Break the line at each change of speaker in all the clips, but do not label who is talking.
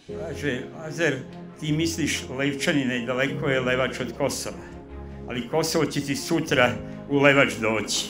Kaže, Azer, ti misliš Levčanine, daleko je Levač od Kosova, ali Kosovo će ti sutra u Levač doći.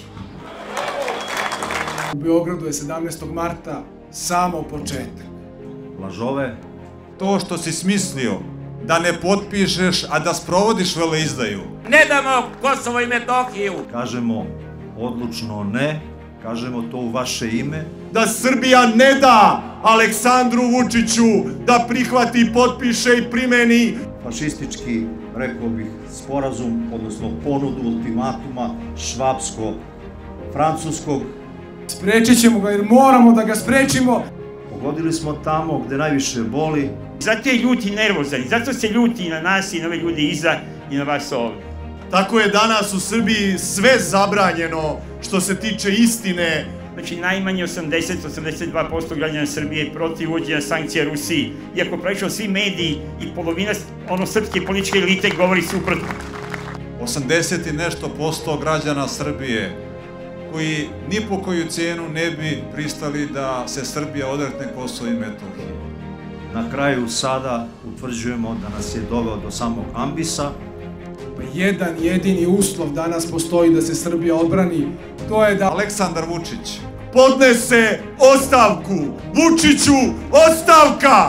U Beogradu je 17. marta samo početak.
Lažove, to što si smislio da ne potpišeš, a da sprovodiš veleizdaju.
Ne damo Kosovo i Metohiju.
Kažemo odlučno ne, kažemo to u vaše ime.
Da Srbija ne da Aleksandru Vučiću da prihvati, potpiše i primeni
Fašistički, rekao bih, sporazum, odnosno ponudu ultimatuma švapsko-francuskog.
Sprečit ćemo ga jer moramo da ga sprečimo.
Pogodili smo tamo gde najviše boli.
Zato je ljuti nervozan, zato se ljuti i na nas i na ove ljude iza i na vas ovdje.
Tako je danas u Srbiji sve zabranjeno što se tiče istine.
Znači, najmanje 80-82% građana Srbije je protiv uvođenja sankcija Rusiji. Iako praktično svi mediji i polovina srpske političke elite govori suprotno.
80 i nešto posto građana Srbije koji ni po koju cijenu ne bi pristali da se Srbija odrekne Kosova i Metohije. Na kraju sada utvrđujemo da nas je doveo do samog ambisa.
Jedan jedini uslov danas postoji da se Srbija odbrani, to je da
Aleksandar Vučić
podnese ostavku. Vučiću, ostavka!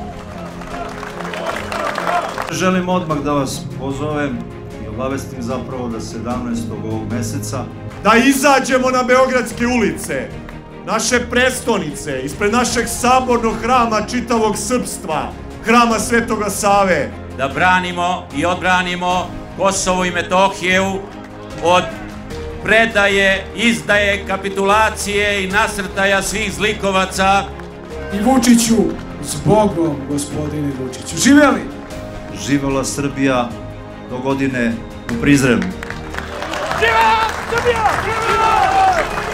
Želim odmah da vas pozovem i obavestim zapravo da 17. ovog meseca
Da izađemo na beogradske ulice, naše prestonice, ispred našeg sabornog hrama čitavog srpstva, hrama Svetoga Save.
Da branimo i odbranimo Kosovo i Metohiju od predaje, izdaje, kapitulacije i nasrtaja svih zlikovaca.
i Vučiću, s Bogom, gospodine Vučiću. Živjeli!
živela Srbija do godine u Prizrenu.
Živela Srbija!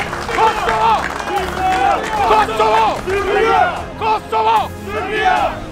Kosovo! Kosovo! Kosovo!